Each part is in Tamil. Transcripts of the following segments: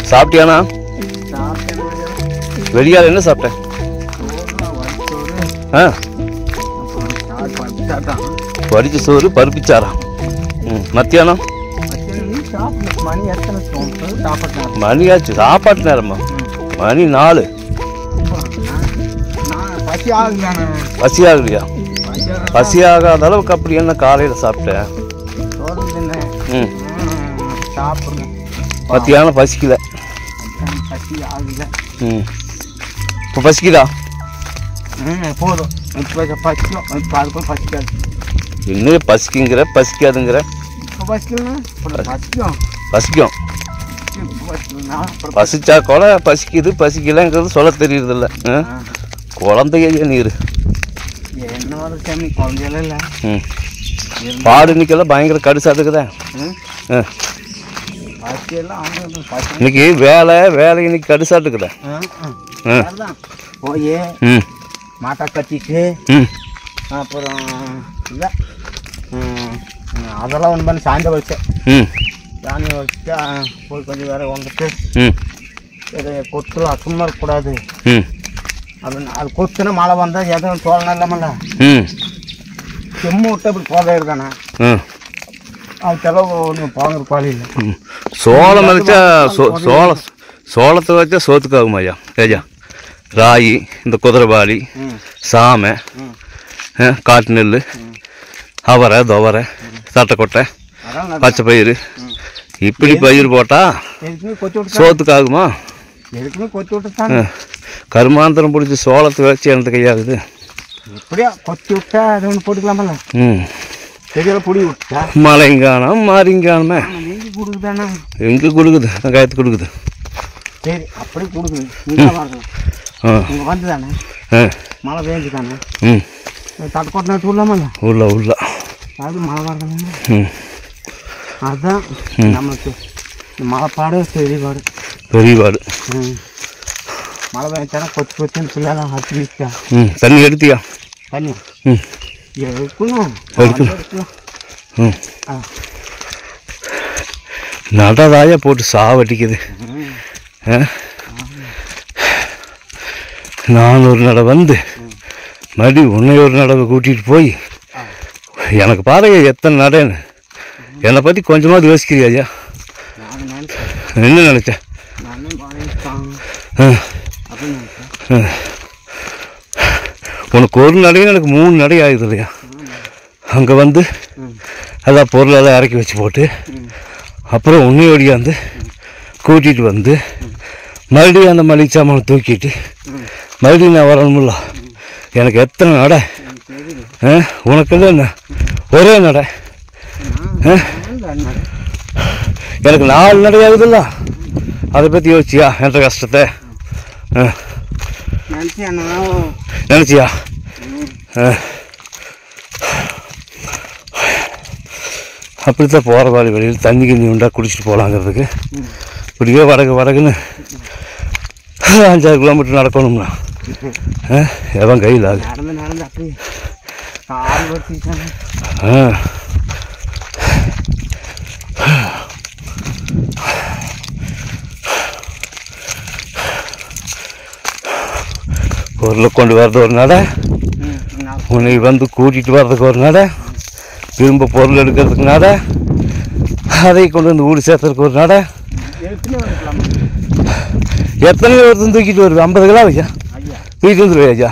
சாப்பிட்டியாண்ணா? வெளியால் என்ன சாப்பிட்டேன்? வடிச்ச சோறு பருப்பிச்சாரா? மத்தியானம் மணியாச்சு சாப்பாட்டு நேரமா? மணி 4. பசி ஆகலையா? பசி ஆகாத அளவுக்கு அப்படி என்ன காலையில் சாப்பிட்டேன்? மத்தியானம் பசிக்கல. இப்போ பசிக்குதா? போதும். பசிக்காது. இன்னும் பசிக்குங்கிற பசிக்காதுங்கிற? பசிக்கும். பசிச்சா கூட பசிக்குது பசிக்கலங்கிறது சொல்ல தெரியுறதில்ல. குழந்தைய நீர் பாடு இன்னைக்கெல்லாம் பயங்கர கடுசாதுக்குதா. இன்னைக்கு வேலை இன்னைக்கு கடுசாட்டுக்குதா. போய் மாட்டை கட்டிட்டு அப்புறம் இல்லை அதெல்லாம் ஒன்று பண்ணி சாயந்தரம் வச்சேன். சாயந்தரம் வச்சுட்டு போய் கொஞ்சம் வேற வந்துட்டு சரி கொத்துலாம் சும்மா இருக்கக்கூடாது அப்படின்னு. அது கொத்துனா மழை வந்தால் எதுவும் தோழணும் இல்லாமல்ல செம்மு விட்டு அப்படி போதாயிருதானே அது செலவு ஒன்று போங்கிற பாலி இல்லை. சோளம் வச்சா சோளத்தை வச்சா சோத்துக்கு ஆகுமா ஐயா? ஏஜா ராகி, இந்த குதிரைபாலி, சாமை, காட்டு நெல், அவரை, துவரை, தட்டைக்கொட்டை, பச்சை பயிர், இப்படி பயிர் போட்டால் சோத்துக்கு ஆகுமா? கருமாந்திரம் பிடிச்சி சோளத்தை வச்சு எனக்கு கையாகுது. இப்படியா கொத்தி விட்டா அது ஒன்று போட்டுக்கலாமல்ல. செடியெல்லாம் பிடி விட்டா மழைங்கானம் மாறிங்கானமே கொடுக்குதாண்ணா? எங்கே கொடுக்குது? வெங்காயத்து கொடுக்குது. சரி அப்படி கொடுக்குது. இங்கே வந்து தானே மழை பெஞ்சு தானே தட்டை நட்டு விடலாமல்ல. உள்ள அது மழை வரதானே. அதுதான் நம்மளுக்கு மழைப்பாடு பெரியபாடு. மழை பெஞ்சானா கொத்துன்னு சொல்லாதான் அடிச்சுட்டா. தண்ணி எடுத்தியா? தண்ணி எடுக்கணும். நடதாயா போட்டு சாவடிக்குது. நான் ஒரு நடை வந்து மறுபடி உன்னை ஒரு நடவை கூட்டிகிட்டு போய் எனக்கு பாருங்க எத்தனை நடைன்னு. என்னை பற்றி கொஞ்சமாவது யோசிக்கிறியா ஐயா? என்ன நினச்சேன்? உனக்கு ஒரு நடையும் எனக்கு 3 நடை ஆகுது இல்லையா? அங்கே வந்து அதான் பொருளெல்லாம் இறக்கி வச்சு போட்டு அப்புறம் உன்னையோடியாந்து கூட்டிகிட்டு வந்து மறுபடியும் அந்த மளிகை சாமானை தூக்கிட்டு மறுபடியும் நான் வரணுமில்ல. எனக்கு எத்தனை நடை? உனக்கு என்ன ஒரே நடை? எனக்கு 4 நடை ஆகுதுல்ல. அதை பற்றி யோசிச்சியா என்ற கஷ்டத்தை? நினச்சியா? அப்படித்தான் போகிற வழியில் தண்ணி கிண்ணி உண்டா குடிச்சிட்டு போகலாங்கிறதுக்கு இப்படியே வடக்குன்னு 5-6 கிலோமீட்டர் நடக்கணும்னா எவன் கையில் ஆகுது? பொருளை கொண்டு வர்றது ஒரு நடை, உன்னை வந்து கூட்டிகிட்டு வர்றதுக்கு ஒரு நடை, திரும்ப பொருள் எடுக்கிறதுக்கு நடை, அதை கொண்டு வந்து ஊடு சேர்த்துறதுக்கு ஒரு நடை. எத்தனை ஒருத்தன் தூக்கிட்டு வருது? 50 கிலோ ஐயா தூக்கிட்டு வந்துடுவே ஐயா.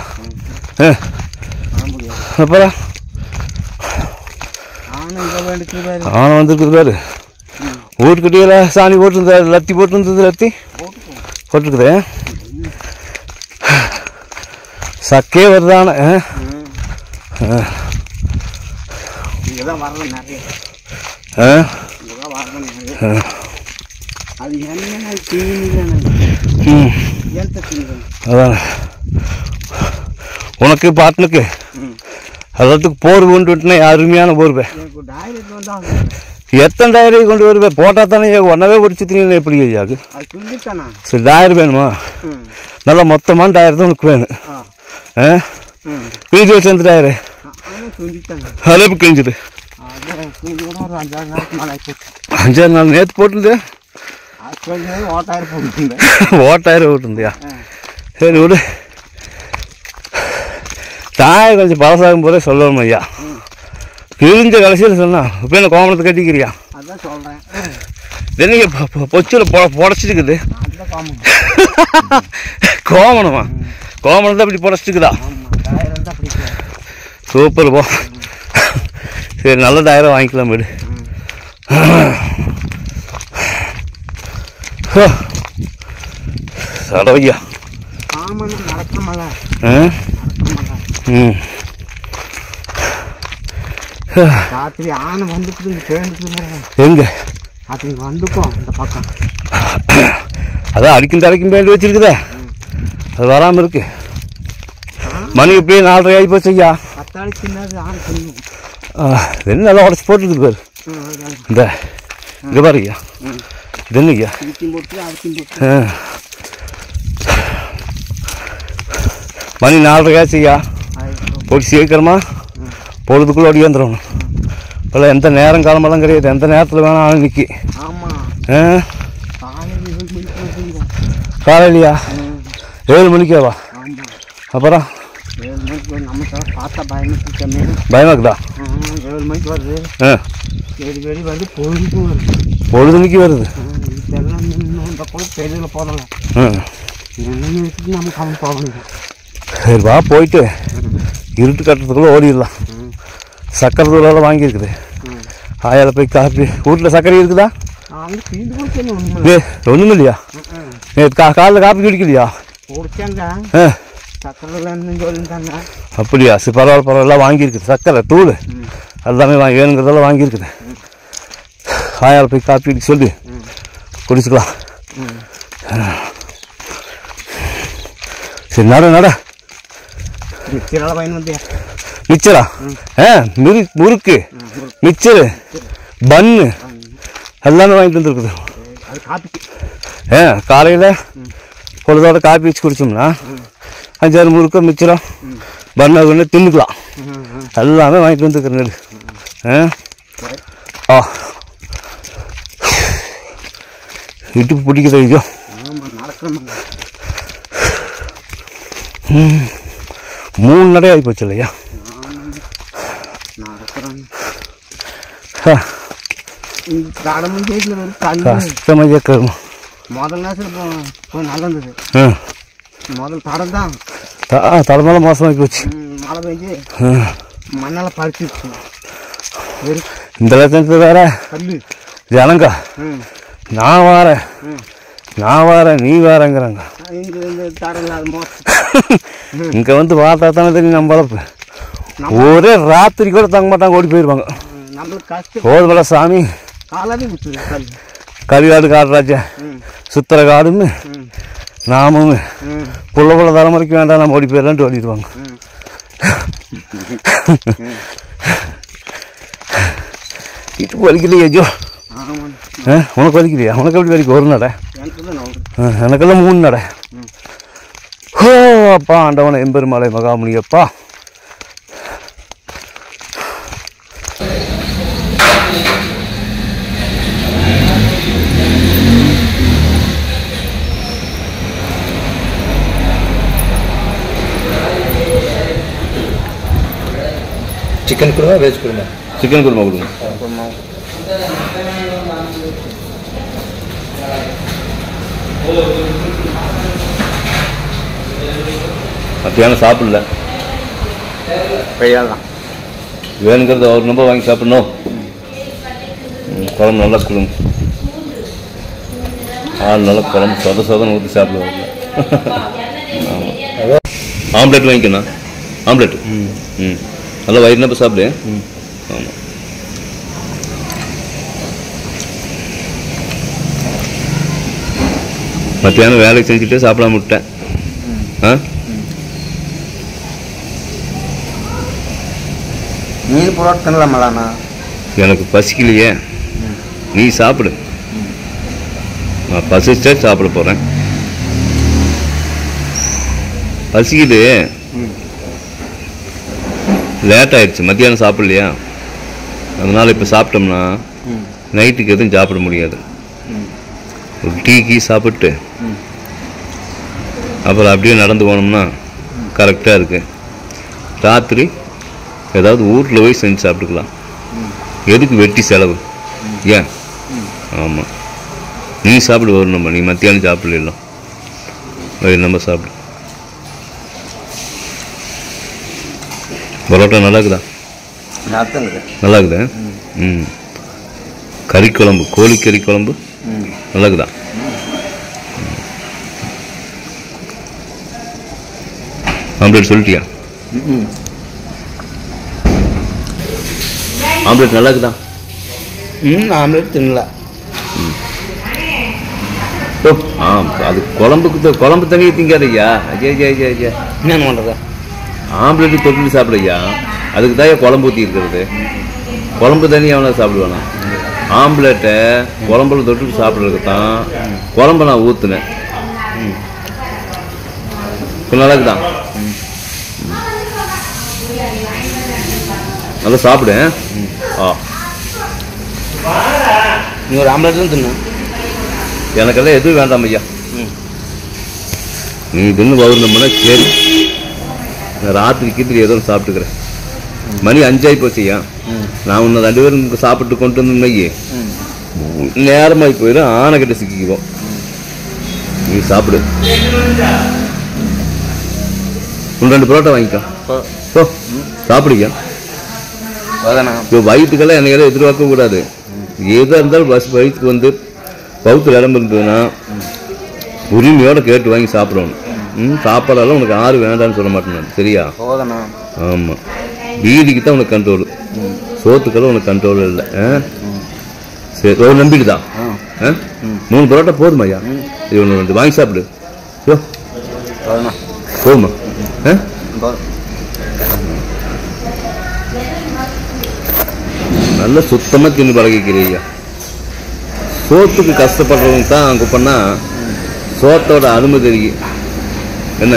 அப்புறம் ஆனை வந்துருக்குது பாரு. வீட்டுக்கிட்டே சாணி போட்டுருந்தாரு, லத்தி போட்டுருந்தது. லத்தி போட்டுருக்குது. சக்கே வருதான? அதான் உனக்கு பாட்டுனுக்கு அதத்துக்கு போர் கொண்டு விட்டுனா அருமையான போர்வே. எத்தனை டயரை கொண்டு வருவேன்? போட்டால் தானே ஒன்றவே பிடிச்சிட்டீங்க. எப்படி ஐயாக்கு சரி டயர் வேணுமா? நல்லா மொத்தமான டயர் தான் உனக்கு வேணும். கிழிஞ்சு வச்சு அந்த டயரு அளவுக்கு கிழிஞ்சிடு. 5-6 நாள் நேற்று போட்டுருந்தேன். ஓட்டாயிரம் விட்டுருந்தியா? சரி விடு. தாயை கொஞ்சம் பழசாகும் போதே சொல்லணும் ஐயா. கிழிஞ்ச கடைசியில் சொன்னா இப்போ என்ன கோமணத்தை கட்டிக்கிறியா? அதான் சொல்கிறேன். என்னைக்கு பொச்சில் புடச்சிட்டுக்குது. கோமணமா? கோமணத்தை அப்படி புடச்சிட்டுக்குதா? சூப்பர் போ. சரி நல்ல டயரை வாங்கிக்கலாம் வீடு. சடவையா ராத்திரி ஆனை வந்துட்டு எங்க அது வந்துக்கும் இந்த பக்கம். அதான் அடிக்கும் வேண்டி வச்சிருக்குதே, அது வராமல் இருக்கு. மணி இப்படியே 4:30 ஆகி போச்சு ஐயா. 10 அடிச்சுனாது ஆணை சொல்லுங்க. என்ன நல்லா உடச்சி போட்டுருக்கு பாரு. இந்த இங்கே பாரு ஐயா. இது என்ன ஐயா? மணி 4:30 ஆச்சு ஐயா. போட்டு சீக்கிரமா பொழுதுக்குள்ளே ஓடி வந்துடணும். இப்போல்லாம் எந்த நேரம் காலமெல்லாம் கிடையாது, எந்த நேரத்தில் வேணால் ஆள் நிற்கி. காலையிலையா 7 மணிக்காவா? அப்புறம் பயமாக்குதா? 7 மணிக்கு வருது. வருது பொழுதுனிக்கு வருது. பெரியல போடலாம். நம்ம கவனம் போகணும். சரி வா போயிட்டு இருட்டு கட்டுறதுக்குள்ளே ஓடிடலாம். சக்கரை தூளெல்லாம் வாங்கியிருக்குது. ஆயால போய் காப்பி. வீட்டில் சர்க்கரை இருக்குதா? ஒன்றும் இல்லையா? காலைல காப்பி குடிக்கலையா? அப்படியா? சரி பரவாயில்ல வாங்கியிருக்குது. சர்க்கரை தூள் எல்லாமே வேணுங்கிறதெல்லாம் வாங்கியிருக்குது. ஆயால போய் காப்பி குடிக்க சொல்லி குடிச்சுக்கலாம். சரி நட. மிச்சரா? முறுக்கு, மிச்சரு, பன்னு எல்லாமே வாங்கிட்டு வந்துருக்குது. காலையில் பொழுதோட காப்பி வச்சு குடிச்சோம்னா 5-6 முறுக்கு மிச்சரம் பன்னு கொண்டு தின்னுக்கலாம். எல்லாமே வாங்கிட்டு வந்துருக்குறேன். இடுப்பு பிடிக்குது ஐயோ. 3 நடை ஆகி போச்சு இல்லையா? கஷ்டமாக கேட்கணும். முதல் நேரத்தில் போய் நல்லா இருந்தது. முதல் தடம் தான் தடமெல்லாம் மோசமாகி போச்சு. மழை பெஞ்சு மண்ணெல்லாம் பறிச்சிருச்சு. இந்த லட்சத்து வேற ஜனங்க நான் வாரேன் நீ வேறங்கிறாங்க. இங்கே வந்து பார்த்தா தானே தெரியும் நம்ம வளர்ப்பு. ஒரே ராத்திரி கூட தங்க மாட்டாங்க, ஓடி போயிடுவாங்க. போதுமல சாமி. கரிகாடு காடுராஜா சுத்திர காடுன்னு நாமும் புள்ள தலைமுறைக்கு வேண்டாம், நம்ம ஓடி போயிடலான்ட்டு ஓடிடுவாங்க. இது வலிக்கலையே ஐயோ. உனக்கு வலிக்கலையா? உனக்கு எப்படி வலிக்கும்? ஒரு நடை, எனக்கெல்லாம் 3 நடை. ஓ அப்பா ஆண்டவனை எம்பெருமாளை மகாமுனியப்பா. Chicken kurma, veg kurma? Chicken kurma கொடுங்க. மத்தியானம் சாப்பிடல, வேணுங்கிறத ஒரு நம்ப வாங்கி சாப்பிடணும். குழம்பு நல்லா கொடுங்க. நல்லா குழம்பு சொதன்னு ஊற்றி சாப்பிடுவாங்க. ஆம்லேட் வாங்கிக்கணும். ஆம்லேட்டு நல்லா வயிறு நம்ப சாப்பிடு. ஆமாம். மத்தியானம் வேலைக்கு செஞ்சுட்டு சாப்பிடாம விட்டேன். மீன் புரோட்டா தின்னலாமலாண்ணா? எனக்கு பசிக்கலையே, நீ சாப்பிடு. நான் பசிச்சா சாப்பிட போகிறேன். பசிக்குது, லேட் ஆயிடுச்சு, மத்தியானம் சாப்பிட்லையா, அதனால் இப்போ சாப்பிட்டோம்னா நைட்டுக்கு எதுவும் சாப்பிட முடியாது. ஒரு டீ சாப்பிட்டு அப்புறம் அப்படியே நடந்து போனோம்னா கரெக்டாக இருக்கு. ராத்திரி ஏதாவது வீட்டில் போய் செஞ்சு சாப்பிட்டுக்கலாம். எதுக்கு வெட்டி செலவு? ஏன்? ஆமாம், நீ சாப்பிடு வரும். நம்ம நீ மத்தியானம் சாப்பிடலாம், நம்ம சாப்பிடு. பரோட்டா நல்லா இருக்குதா? நல்லா இருக்குதா? கறி குழம்பு, கோழிக்கறி குழம்பு நல்லா இருக்குதா? ஆம்லேட் சொல்லிட்டியா? ஆம்லேட் நல்லா இருக்குதா? ஆம்லேட் தின்னல. அது குழம்பு தனியாக திங்காதையா. ஐயா என்ன பண்ணுறது? ஆம்லேட்டு தொட்டு சாப்பிடையா. அதுக்கு தான் குழம்பு ஊற்றி இருக்கிறது. குழம்பு தனியாக அவனை சாப்பிடுவானா? ஆம்லேட்டை குழம்புல தொட்டு சாப்பிட்றதுக்கு தான் குழம்பு நான் ஊற்றுனேன். நல்லா இருக்குதான்? நல்லா சாப்பிடு. நீ ஒரு ஆம்லேட் தான் தின்னு. எனக்கெல்லாம் எதுவும் வேண்டாம் ஐயா. நீ தின்னு வவுந்தோம்னா சரி, ராத்திரி கீத்திரி ஏதோ சாப்பிட்டுக்கிறேன். மணி 5 ஆகி போச்சியா. நான் உன்னை 2 பேரும் சாப்பிட்டு கொண்டு வந்து நேரமாகி போயிடும். ஆனைக்கிட்ட சிக்கிக்குவோம். நீ சாப்பிடு. 2 பரோட்டா வாங்கிக்கோ. சாப்பிடுங்க. வயிற்றுக்கெல்லாம் என்னைக்கெல்லாம் எதிர்பார்க்க கூடாது. எதாக இருந்தாலும் வயிற்றுக்கு வந்து பௌத்தில் இடம் இருந்ததுன்னா உரிமையோடு கேட்டு வாங்கி சாப்பிடணும். சாப்பாடெல்லாம் உனக்கு யாரும் வேண்டான்னு சொல்ல மாட்டேன். சரியா? ஆமாம், வீதிக்கு தான் உனக்கு கண்ட்ரோலு, சோத்துக்கெல்லாம் உனக்கு கண்ட்ரோல் இல்லை. சரி, ஒரு நம்பிடுதான். 3 பரோட்டா போதுமா ஐயா? இது 1 வாங்கி சாப்பிடு. போதுமா? நல்லா சுத்தமாக தின்னு பழகிக்கிறியா. சோத்துக்கு கஷ்டப்படுறவங்க தான் அங்கே பண்ணால் சோத்தோட அருமை தெரியும். என்ன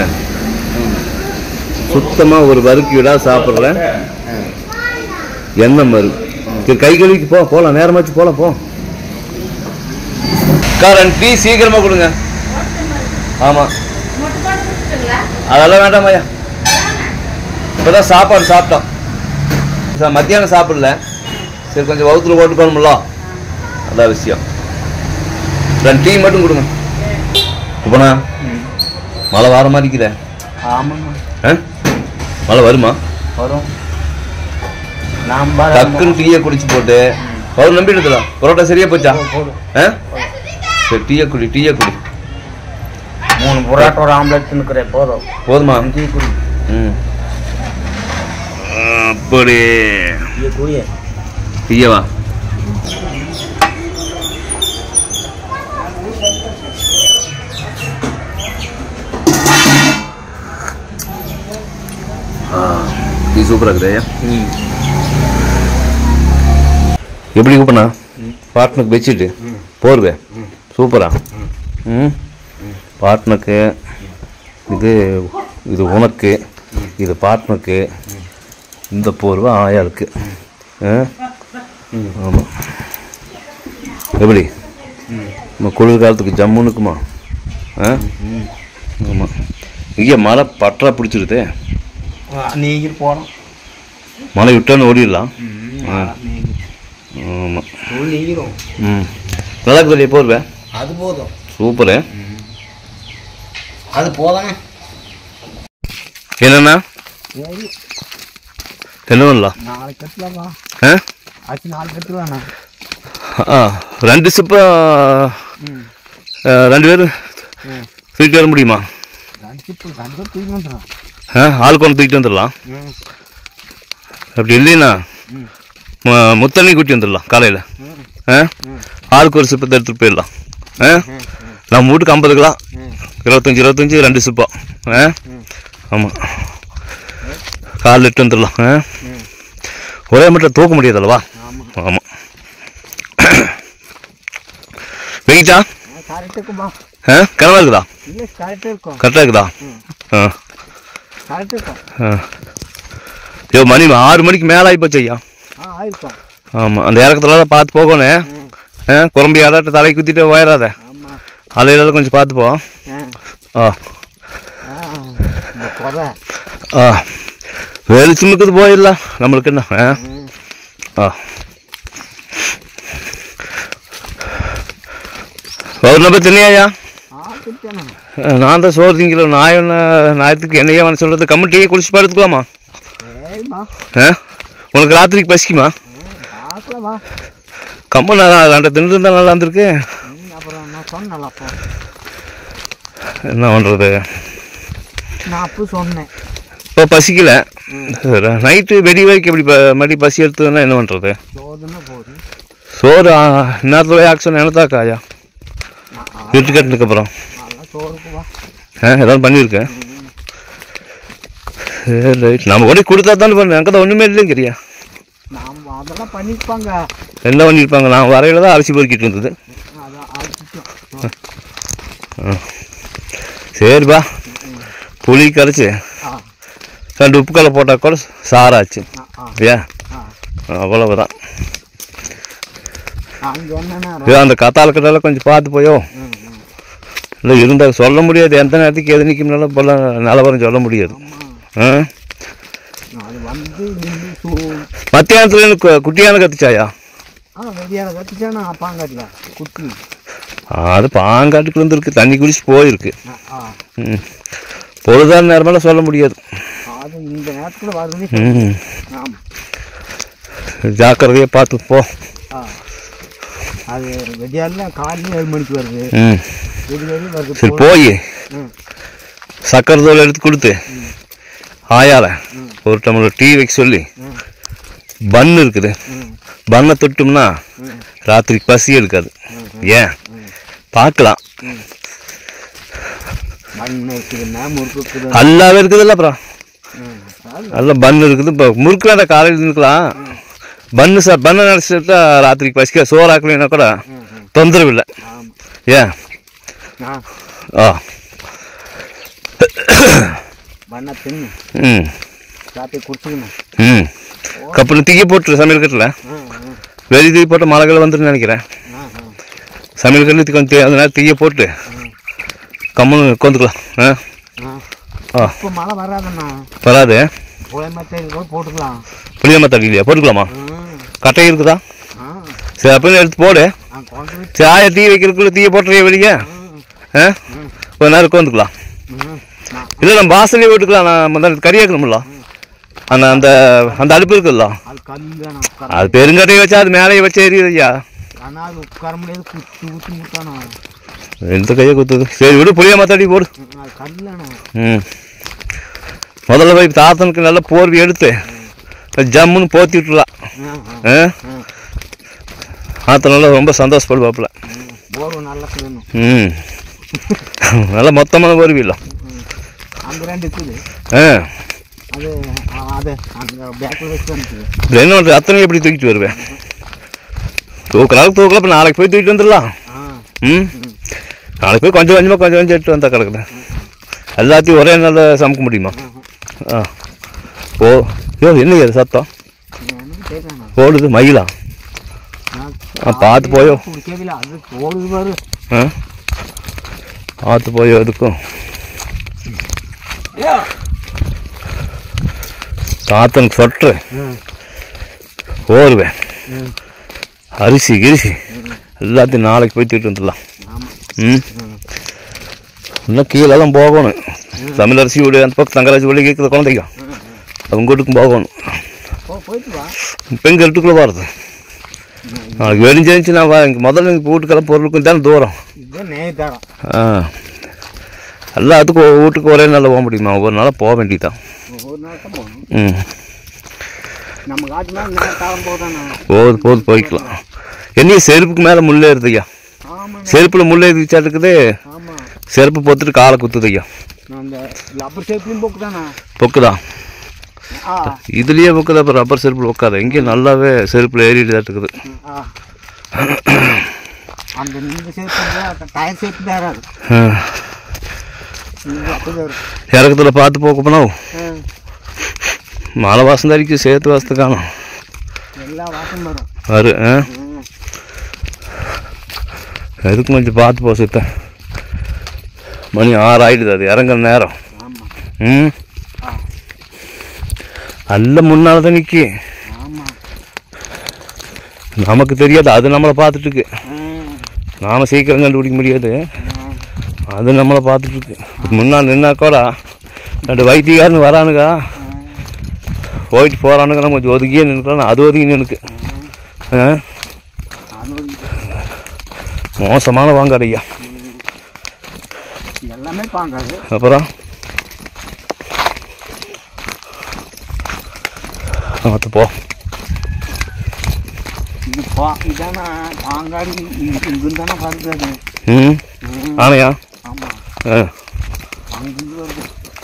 சுத்தமாக ஒரு வறுக்கி விடா சாப்பிட்ற எண்ணெய் மறு. சரி, கை கழுவிக்கு போகலாம். நேரமாச்சு போகலாம். போ டீ சீக்கிரமாக கொடுங்க. ஆமாம், அதெல்லாம் வேண்டாம் ஐயா. இப்போதான் சாப்பாடு சாப்பிட்டோம். மத்தியானம் சாப்பிடல. சரி, கொஞ்சம் வவுத்துல ஓட்டுக்கணும்ல, அதான் விஷயம். 2 டீ மட்டும் கொடுங்க. இப்போண்ணா மழை வர மாதிரி இருக்குதே. ஆமாண்ணா. மழை வருமா? வரும். டக்குன்னு டீயை குடிச்சு போட்டு அவர் நம்பி எடுக்கலாம். பரோட்டா சரியா போச்சா? சரி, டீயை குடி. 3 பரோட்டா ஒரு ஆம்லேட் தின்னுக்கிறேன். போதுமா? டீ குடி. அப்படி டீயவா? டீ சூப்பராக இருக்குதா? எப்படி கூப்பிடண்ணா? பார்ட்னருக்கு வச்சுட்டு போர்வே சூப்பரா. பார்ட்னருக்கு இது உனக்கு, இது பார்ட்னருக்கு. இந்த போர்வை ஆயாளுக்கு. ஆமாம், எப்படி நம்ம குளிர் காலத்துக்கு ஜம்முன்னு இருக்குமா? ஆமாம், இங்கே மழை பற்றா பிடிச்சிருதே. நீங்கள் போகணும். மழை விட்டான்னு ஓடிடலாம். ஆமாம், நல்லா இருக்குது போர்வே. அது போதும். சூப்பரு. அது போதானே. என்னண்ணா என்னவா? நாளைக்கு கட்டலாமா? ஆச்சு, நாளைக்கு கட்டுவாண்ணா. 2 சிப்பா 2 பேர் தூக்கிட்டு வர முடியுமா? ஆளுக்கு ஒன்று தூக்கிட்டு வந்துடலாம். அப்படி இல்லைண்ணா முத்தண்ணி கூட்டி வந்துடலாம் காலையில். ஆளுக்கு ஒரு சிப்பத்தை எடுத்துகிட்டு போயிடலாம். நம்ம வீட்டுக்கு 50 கிலோ, 25 2 சிப்பா. ஆமாம், காலில் இட்டு வந்துடலாம். ஒரே மட்டும் தூக்க முடியாதல்லவா? ஆமாம். வெயிட்டா கனவா இருக்குதா? கரெக்டாக இருக்குதா? ஐயோ, மணி 6 மணிக்கு மேலே ஆகி போச்சு ஐயா. ஆமாம், அந்த இறக்கத்துல பார்த்து போகணும். குழம்பு யாராட்ட தலைக்கு குத்திட்டு போயிடாத. அலையில கொஞ்சம் பார்த்து போ. ஆ இந்த குறை ஆ வெளிச்சமுக்குது போயிடலாம் நம்மளுக்கு என்ன. ஆ ஒரு நம்பர் தனியாயா? நான் தான் சோறு திங்கிற ஞாயிற்றுக்கு என்னையா வேணும் சொல்கிறது. கம்மி டீயை குடிச்சு படுத்துக்கலாமா? உனக்கு ராத்திரிக்கு பசிக்குமா? கம்ம நல்லா ரெண்டு தின்னு இருந்தால் நல்லா இருந்திருக்கு. என்ன பண்ணுறது? நான் அப்போ சொன்னேன் இப்போ பசிக்கல. நைட்டு வெடி வரைக்கும் எப்படி மறுபடி பசி எடுத்ததுன்னா என்ன பண்ணுறது? சோறு நேரத்தில் ஆக்ஷன் என்னத்தாக்காயா வீட்டு கட்டினதுக்கப்புறம் ஏதாவது பண்ணியிருக்கேன். சரி ரைட். நம்ம கூட கொடுத்தா தானே பண்ணேன். அங்கே தான் ஒன்றுமே இல்லைங்கிறியா? அதெல்லாம் பண்ணியிருப்பாங்க. என்ன பண்ணியிருப்பாங்க? நான் வரையில தான் அரிசி பொறுக்கிட்டு இருந்தது. சரிப்பா புளி கரைச்சி 2 உப்பு கல்லை போட்டால் கூட சாராச்சு. ஏன் அவ்வளவுதான். அந்த கத்தால கட்டால கொஞ்சம் பார்த்து போயோ. இல்லை இருந்தால் சொல்ல முடியாது எந்த நேரத்துக்கு எது நிற்கும்னாலும் போல நிலவரம் சொல்ல முடியாது. மத்தியானத்தில் குட்டியான கத்துச்சாயா? அது பாங்காட்டுக்கு வந்துருக்கு. தண்ணி குடிச்சு போயிருக்கு. பொழுதான நேரமெல்லாம் சொல்ல முடியாது. ஜாக்கிரதையாக பார்த்து போ. அது வெடியாரில் காலையில் 7 மணிக்கு வருது. சரி போய் சக்கரை தோல் எடுத்து கொடுத்து ஆயால ஒரு டம்ளர் டீ வைக்க சொல்லி பன்னு இருக்குது. பண்ணை தொட்டோம்னா ராத்திரிக்கு பசி எடுக்காது. ஏன் பார்க்கலாம். நல்லாவே இருக்குதுல்ல. அப்புறம் நல்லா பன்னு இருக்குது. இப்போ முறுக்குலாம் அந்த காலையில் இருந்துக்கலாம். பண்ணை நினச்சிட்டா ராத்திரிக்கு பசிக்க சோறாக்கலைன்னா கூட தொந்தரவு இல்லை. ஏன் ஆ கப்புனு தீய போட்டுரு சமையல் கட்டில். வெளியே தீ போட்டு மழைகள் வந்துட்டு நினைக்கிறேன். சமையல் கட்டில் கொஞ்சம் அந்த நேரம் தீய போட்டு கம்முன்னு உட்காந்துக்கலாம். மழை வராதுண்ணா. வராது. போட்டுக்கலாம். புளியம்மா தண்ணி போட்டுக்கலாமா? கட்டை இருக்குதா? சரி அப்படின்னு எடுத்து போடு. சரி ஆயா தீ வைக்கிறதுக்குள்ள தீய போட்டுறிய வெளியே. கொஞ்ச நேரம் உட்காந்துக்கலாம். இல்லை நம்ம வாசலே போட்டுக்கலாம். நான் கறி வைக்கணும்ல. அந்த அந்த அந்த அடுப்பு இருக்குல்ல அது பெருங்கட்டையை வச்சா அது மேலேயே வச்சு எரியுதுய்யா. எந்த கையை குத்துது? சரி விடு புளியம்மா தண்ணி போடு. முதல்ல போய் தாத்தனுக்கு நல்லா போர்வி எடுத்து ஜம்முன்னு போத்தி விட்டுலாம். ஆத்தனால ரொம்ப சந்தோஷப்படுவாப்புல. நல்லா மொத்தமான போர்வில்ல. என்ன பண்ணுறது? அத்தனை எப்படி தூக்கிட்டு வருவேன்? தூக்கலாம் தூக்கலாம். இப்போ நாளைக்கு போய் தூக்கிட்டு வந்துடலாம். நாளைக்கு போய் கொஞ்சம் கொஞ்சமாக எடுத்து வந்தால் கிடக்குது. எல்லாத்தையும் ஒரே நாளில் சமைக்க முடியுமா? ஓ யோ என்ன அது சத்தம் ஓடுது? மயிலா? பார்த்து போயோ. பார்த்து போயோ. அதுக்கும் தாத்தனுக்கு சொட்டு ஓடுவேன். அரிசி கிரிசி எல்லாத்தையும் நாளைக்கு போய் தூக்கிட்டு வந்துடலாம். இன்னும் கீழெல்லாம் போகணும். தமிழ் அரிசி விடு அந்த பக்கம் தங்கராஜி வழி கேட்குற குழந்தைங்க அவங்க வீட்டுக்கும் போகணும். இப்போ எங்கள் வீட்டுக்குள்ளே போகிறது நாளைக்கு வெடிஞ்சிருந்துச்சு. நான் இங்கே முதல்ல எங்கள் வீட்டுக்கெல்லாம் பொருளுக்கும் தானே தூரம். எல்லாத்துக்கும் வீட்டுக்கு ஒரே நாளில் போக முடியுமா? ஒவ்வொரு நாளாக போக வேண்டியதான். போது போய்க்கலாம். என்னையும் செருப்புக்கு மேலே முள்ளே இருக்குதுய்யா. செருப்பில் முள்ளே இருக்குது. செருப்பு பொத்துட்டு காலை குத்துதுய்யா. பொக்குதான் இதுலேயே பொக்குதா? அப்புறம் ரப்பர் செருப்பில் உட்காத எங்கேயும் நல்லாவே செருப்பில் ஏறிட்டு தான் இருக்குது. இறக்கத்தில் பார்த்து போக்க போனோம். மழை வாசம் தான் சேர்த்து வாசத்தை காணும் வரு. எதுக்கு கொஞ்சம் பார்த்து போ சித்த. மணி 6 ஆகிடுது, அது இறங்குற நேரம். ஆமாம். ம், நல்ல முன்னால் தான் நிற்கி. ஆமாம். நமக்கு தெரியாது, அது நம்மளை பார்த்துட்டுருக்கு. நாம் சீக்கிரம் கண்டுபிடிக்க முடியாது, அது நம்மளை பார்த்துட்ருக்கு. முன்னால் நின்னாக்கோடா 2 வைத்தியக்காரனு வரானுக்கா, போயிட்டு போகிறானுங்க. நம்ம கொஞ்சம் ஒதுக்கியே நின்றுக்கலாம், அது ஒதுங்கி நினைக்கு. மோசமான வாங்காடு ஐயா. எல்லாமே பாங்காது. அப்புறம் பார்த்து போ. இது இதானா பாங்காடு, இங்கிருந்து தானே வருது அது. ம், ஆனையா? ஆமாம். அங்கிருந்து வருது.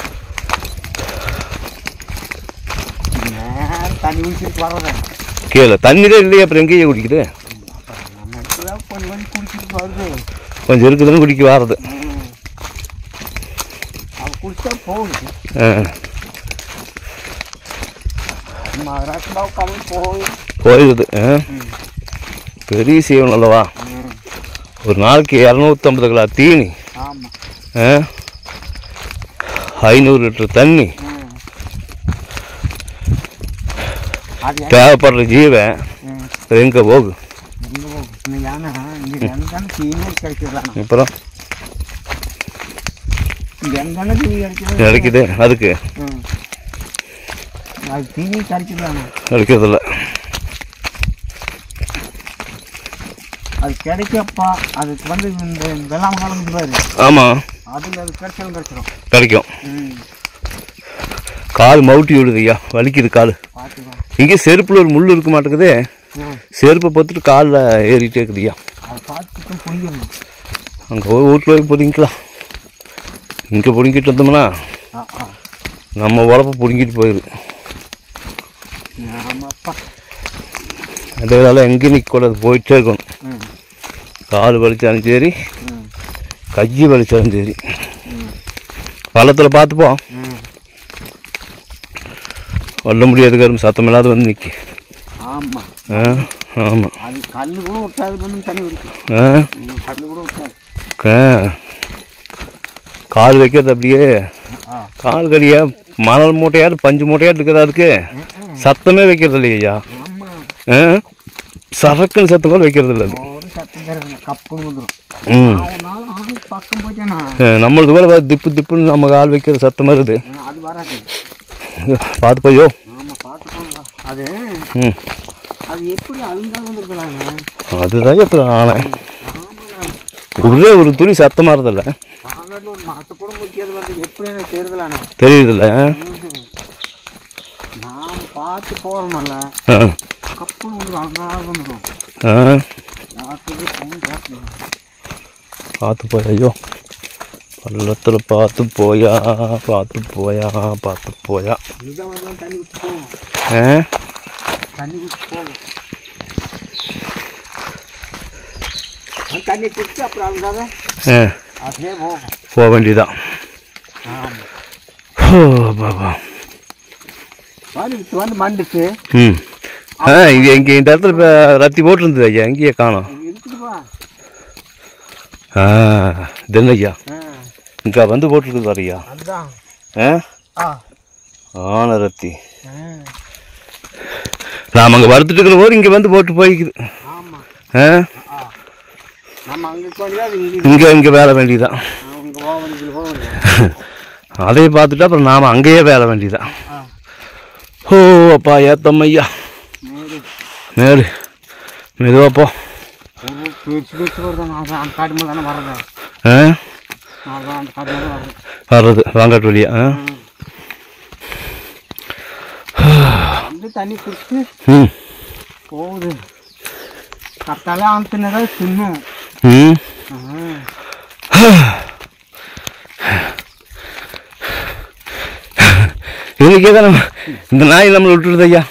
நேரம் தண்ணி குடிச்சிட்டு வர்றதேன் கீழே தண்ணிதான் இல்லையா, அப்புறம் எங்கேயே குடிக்குது? நம்ம இடத்துல கொஞ்சம் குடிச்சிட்டு வருது. கொஞ்சம் இருக்குதுன்னு குடிக்க வர்றது. அவள் குடிச்சா போகுது. மகாராஷ்டிராவை கம்மி போயிடுது. பெரிய சீவன் அல்லவா? ஒரு நாளைக்கு 250 கிலோ தீனி, 500 லிட்டர் தண்ணி, தேவைப்படுற ஜீவன் எங்கே போகு? அப்புறம் கிடைக்குது, அதுக்கு கிடைக்கிறதில்ல. அது கிடைக்கப்பா, அதுக்கு வந்து இந்த வெள்ளாம காலம் பாரு. ஆமாம், அதில் அது கிடைச்சாலும் கிடைச்சிடும். கிடைக்கும். கால் மவுட்டி விடுது ஐயா, வலிக்குது கால். பார்த்துக்கலாம். இங்கே செருப்பில் ஒரு முள் இருக்க மாட்டேங்குது, செருப்பை பார்த்துட்டு காலில் ஏறிட்டே இருக்குதுய்யா. அதை பார்த்துட்டு பிடிக்கணும். அங்கே போய் வீட்டில் போய் பிடிங்கிக்கலாம். இங்கே பிடிங்கிட்டு வந்தோம்னா நம்ம உடப்பை பிடிங்கிட்டு போயிடுது. ஆமாப்பா. அதனால எங்கேயும் நிற்கக்கூடாது, போயிட்டே இருக்கணும். கால் வலிச்சாலும் சரி, கையை வலிச்சாலும் சரி, பள்ளத்தில் பார்த்துப்போம். வல்ல முடியாது, கரும்பு சத்தம் இல்லாத வந்து நிற்கி. ஆமாம். ஆமாம். அது கல் கூட விட்டாது, பண்ணி தண்ணி குடிக்கும். கல் கூட விட்டாது. கால் வைக்கிறது அப்படியே கால் கடியா மணல் மூட்டையாடு பஞ்சு மூட்டையாடு இருக்குதா, அதுக்கு சத்தமே வைக்கிறது இல்லையா? சரக்குன்னு சத்தம் கூட வைக்கிறது இல்லை. நம்மளுக்கு கூட திப்பு திப்புன்னு நம்ம கால் வைக்கிறது சத்தமாக இருக்குது. பார்த்து போயோ. அதுதான் எப்படி ஆனை ஒரே ஒரு துணி சத்தமாக இருதில்ல, தெரியுதுல்ல? பார்த்து போகிறோம்ல, பார்த்து போய். ஐயோ பள்ளத்தில் பார்த்து போயா, பார்த்து போயா, பார்த்து போயா. தண்ணி குடிச்சு அப்புறம் அப்படியே போக வேண்டியதான். வந்து மண்டுச்சு. இது எங்கே இந்த இடத்துல இப்போ ரத்தி போட்டுருந்தது ஐயா, எங்கேயே காணோம். இது ஐயா இங்கே வந்து போட்டுருக்குது பாரு ஐயா. ஆனை ரத்தி நாம் அங்கே வறுத்துட்டு இருக்கிற போது இங்கே வந்து போட்டு போய்க்குது. இங்கே வேலை வேண்டியதான். அதையும் பார்த்துட்டு அப்புறம் நாம் அங்கேயே வேலை வேண்டியதான். ஓ அப்பா ஏத்தம் ஐயா, மேடு மெதுவாப்போ. வர்றது வாங்காட்டு வழியா. தண்ணி குடிச்சு போகுது. கத்தாலே ஆந்தினதா தின்னும். இதுக்கே தான் நம்ம இந்த நாய் நம்மளை விட்டுருது ஐயா.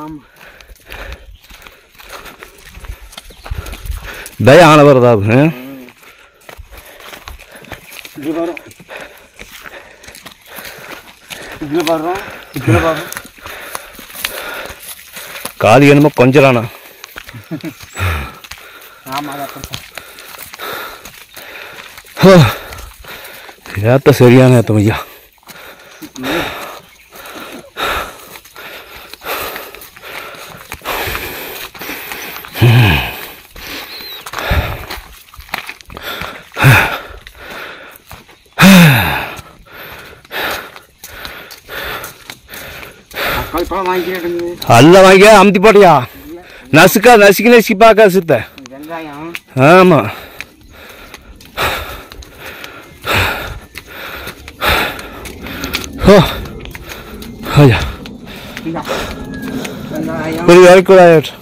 தய ஆன வரதாகு. காலி என்னமோ கொஞ்சலானா. ஏற்ற சரியான ஏற்றம் ஐயா. பழம் வாங்கிக்கிறேன். அல்ல வாங்கியா அமுத்தி போட்டியா? நசுக்கி பார்க்க சித்த. வெங்காயம். ஆமாம். ஓ ஐயா வெங்காயம். ஒரு வரைக்கும் ஆயிடுச்சு.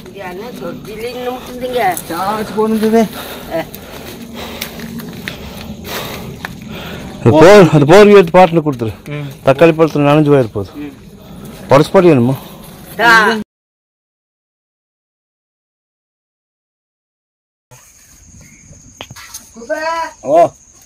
சார்ஜ் போடுது. அது போர்வை எடுத்து பாட்டில் கொடுத்துரு. தக்காளி பழத்தில் நனைஞ்சு போயிருப்போது. உடச்சு பாட்டி வேணுமா? ஓ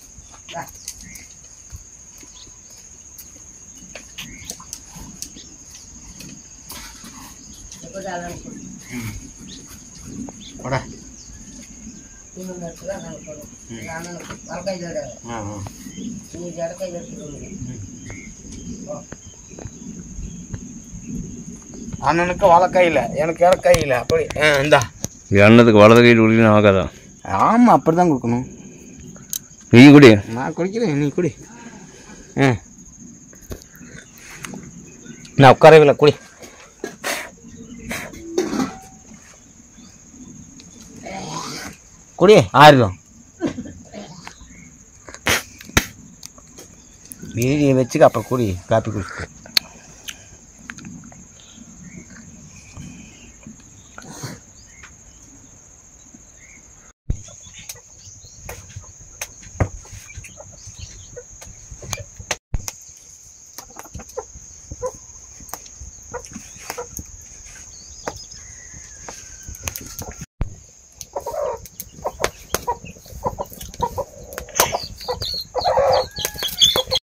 அண்ணனுக்கு வலக்காய் இல்லை, எனக்கு இடக்காய் இல்லை. அப்படி இந்தா எண்ணத்துக்கு வலது கையில் குடிக்கணும் ஆகாதான். ஆமாம், அப்படி தான் கொடுக்கணும். நீ குடி. நான் குடிக்கிறேன், நீ குடி. நான் உட்காரவில்லை, குடி. குடி ஆயிரம் மீதியை வச்சுக்க, அப்புறம் குடி, காப்பி குடி.